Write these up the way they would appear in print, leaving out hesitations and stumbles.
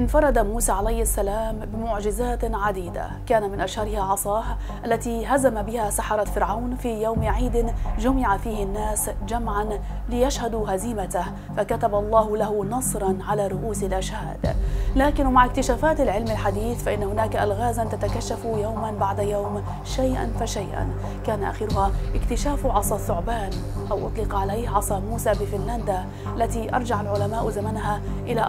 انفرد موسى عليه السلام بمعجزات عديدة، كان من أشهرها عصاه التي هزم بها سحرة فرعون في يوم عيد جمع فيه الناس جمعا ليشهدوا هزيمته، فكتب الله له نصرا على رؤوس الأشهاد. لكن مع اكتشافات العلم الحديث فإن هناك ألغازا تتكشف يوما بعد يوم شيئا فشيئا، كان آخرها اكتشاف عصا الثعبان أو أطلق عليه عصا موسى بفنلندا، التي أرجع العلماء زمنها إلى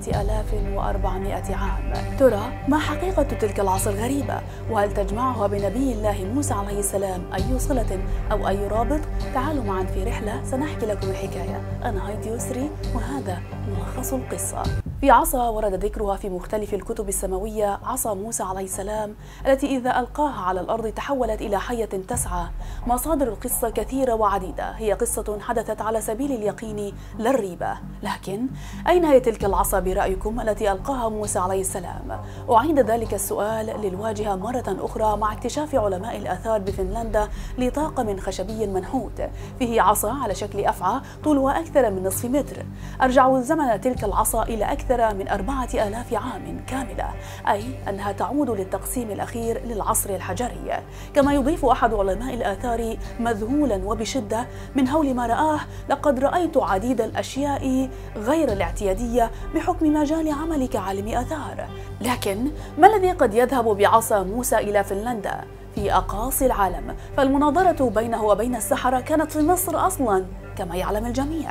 4400 عام. ترى ما حقيقة تلك العصا الغريبة؟ وهل تجمعها بنبي الله موسى عليه السلام أي صلة أو أي رابط؟ تعالوا معا في رحلة سنحكي لكم الحكاية. أنا هايدي يسري وهذا ملخص القصة. في عصا ورد ذكرها في مختلف الكتب السماوية، عصا موسى عليه السلام التي إذا ألقاها على الأرض تحولت إلى حية تسعى. مصادر القصة كثيرة وعديدة، هي قصة حدثت على سبيل اليقين لا الريبة. لكن أين هي تلك العصا برأيكم التي ألقاها موسى عليه السلام؟ أعيد ذلك السؤال للواجهة مرة أخرى مع اكتشاف علماء الآثار بفنلندا لطاقم خشبي منحوت فيه عصا على شكل أفعى طولها أكثر من نصف متر. أرجع زمن تلك العصا إلى أكثر من 4000 عام كاملة، أي أنها تعود للتقسيم الأخير للعصر الحجري. كما يضيف أحد علماء الآثار مذهولا وبشدة من هول ما رآه: لقد رأيت عديد الأشياء غير الاعتيادية بحكم مجال عملي كعالم آثار. لكن ما الذي قد يذهب بعصا موسى إلى فنلندا في أقاصي العالم؟ فالمناظرة بينه وبين السحرة كانت في مصر أصلا كما يعلم الجميع.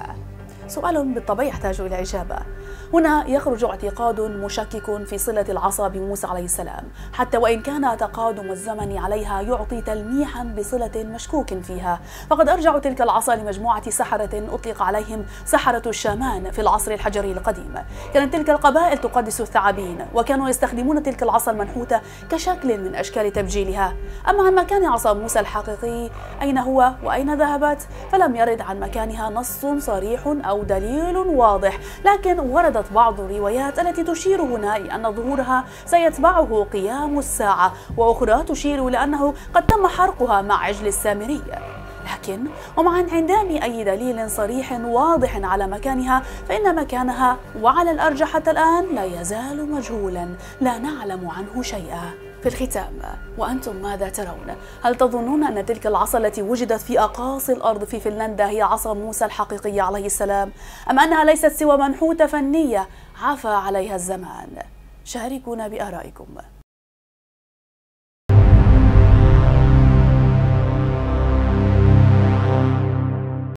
سؤال بالطبع يحتاج إلى إجابة. هنا يخرج اعتقاد مشكك في صلة العصا بموسى عليه السلام، حتى وإن كان تقادم الزمن عليها يعطي تلميحا بصلة مشكوك فيها. فقد أرجع تلك العصا لمجموعة سحرة أطلق عليهم سحرة الشامان في العصر الحجري القديم. كانت تلك القبائل تقدس الثعابين، وكانوا يستخدمون تلك العصا المنحوتة كشكل من أشكال تبجيلها. أما عن مكان عصا موسى الحقيقي أين هو وأين ذهبت فلم يرد عن مكانها نص صريح أو دليل واضح، لكن وردت بعض الروايات التي تشير هنا إلى أن ظهورها سيتبعه قيام الساعة، وأخرى تشير إلى أنه قد تم حرقها مع عجل السامري. لكن ومع انعدام أي دليل صريح واضح على مكانها فإن مكانها وعلى الأرجح حتى الآن لا يزال مجهولا، لا نعلم عنه شيئا. في الختام، وأنتم ماذا ترون؟ هل تظنون أن تلك العصا التي وجدت في أقاصي الأرض في فنلندا هي عصا موسى الحقيقية عليه السلام، أم أنها ليست سوى منحوتة فنية عفى عليها الزمان؟ شاركونا بآرائكم.